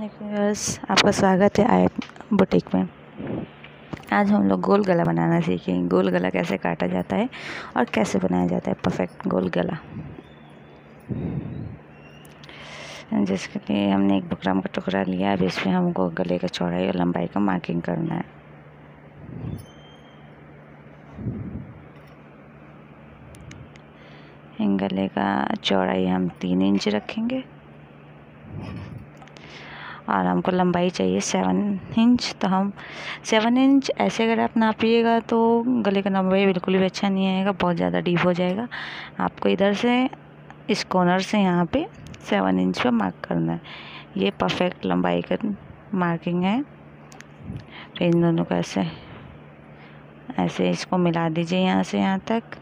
Viewers, आपका स्वागत है आयत बुटीक में। आज हम लोग गोल गला बनाना सीखेंगे। गोल गला कैसे काटा जाता है और कैसे बनाया जाता है परफेक्ट गोल गला। जिसके लिए हमने एक बुकरम का टुकड़ा लिया। अब इसमें हमको गले का चौड़ाई और लंबाई का मार्किंग करना है। गले का चौड़ाई हम 3 इंच रखेंगे और हमको लंबाई चाहिए 7 इंच। तो हम 7 इंच ऐसे अगर आप नापिएगा तो गले का लंबाई बिल्कुल भी अच्छा नहीं आएगा, बहुत ज़्यादा डीप हो जाएगा। आपको इधर से इस कॉर्नर से यहाँ पे 7 इंच पे मार्क करना है। ये परफेक्ट लंबाई का मार्किंग है। फिर इन दोनों को ऐसे ऐसे इसको मिला दीजिए यहाँ से यहाँ तक।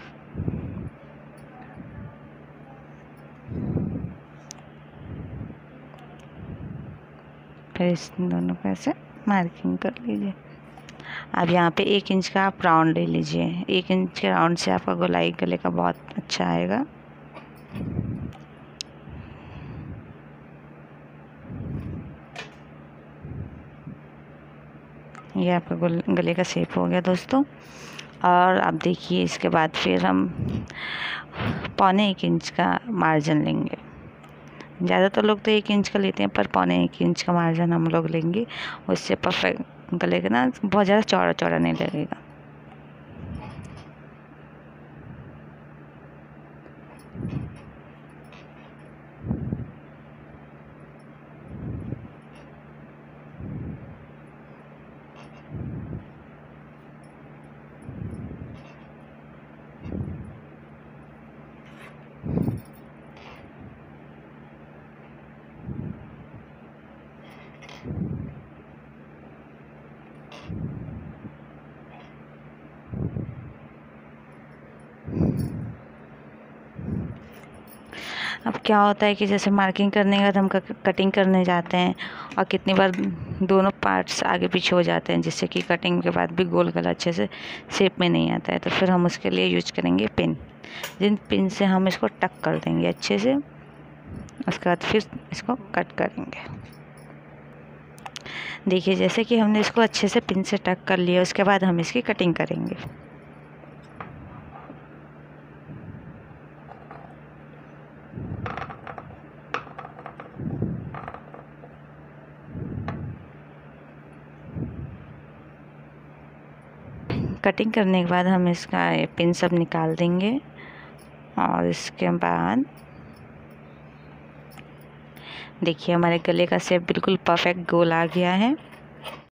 फिर इस दोनों को ऐसे मार्किंग कर लीजिए। अब यहाँ पे 1 इंच का आप राउंड ले लीजिए। 1 इंच के राउंड से आपका गोलाई गले का बहुत अच्छा आएगा। ये आपका गले का शेप हो गया दोस्तों। और अब देखिए, इसके बाद फिर हम 1.25 इंच का मार्जिन लेंगे। ज़्यादातर लोग तो 1 इंच का लेते हैं, पर 1.25 इंच का मार्जिन हम लोग लेंगे। उससे परफेक्ट गले का ना बहुत ज़्यादा चौड़ा चौड़ा नहीं लगेगा। अब क्या होता है कि जैसे मार्किंग करने के बाद हम कटिंग करने जाते हैं और कितनी बार दोनों पार्ट्स आगे पीछे हो जाते हैं, जिससे कि कटिंग के बाद भी गोल गला अच्छे से शेप में नहीं आता है। तो फिर हम उसके लिए यूज करेंगे पिन। जिन पिन से हम इसको टक कर देंगे अच्छे से। उसके बाद फिर इसको कट करेंगे। देखिए, जैसे कि हमने इसको अच्छे से पिन से टक कर लिया, उसके बाद हम इसकी कटिंग करेंगे। कटिंग करने के बाद हम इसका पिन सब निकाल देंगे और इसके बाद देखिए, हमारे गले का शेप बिल्कुल परफेक्ट गोल आ गया है।